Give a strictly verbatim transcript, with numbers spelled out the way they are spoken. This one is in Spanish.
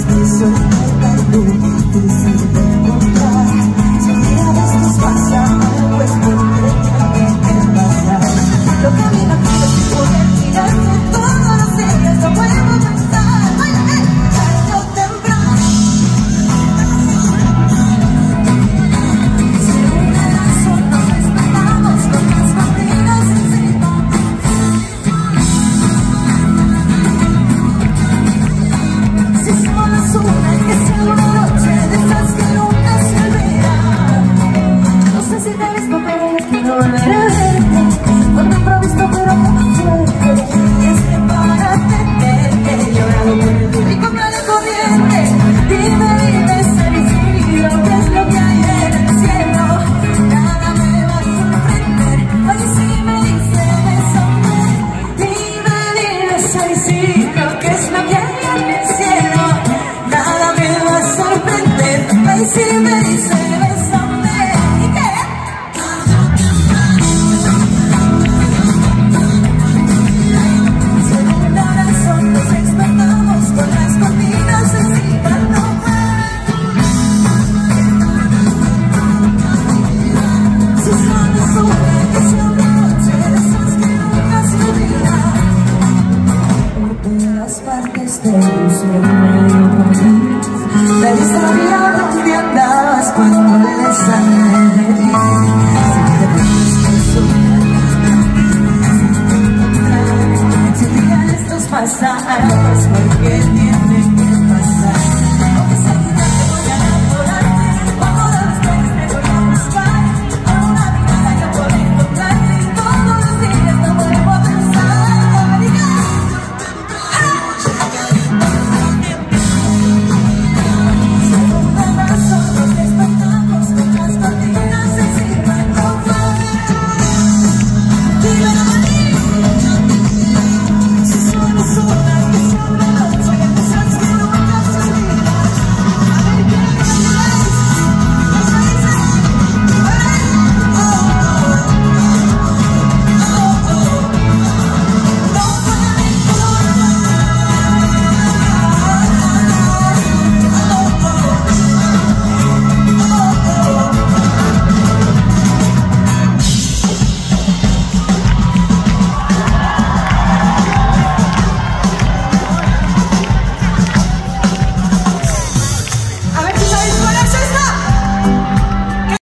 Eso es algo difícil de encontrar. Si un día de estos pasa algo, es porque tiene que pasar. Lo que a mí me pide es poder tirarme todos los días. No puedo pensar, tarde o temprano. Si una razón nos despertamos con las barreras encima. Si solo sube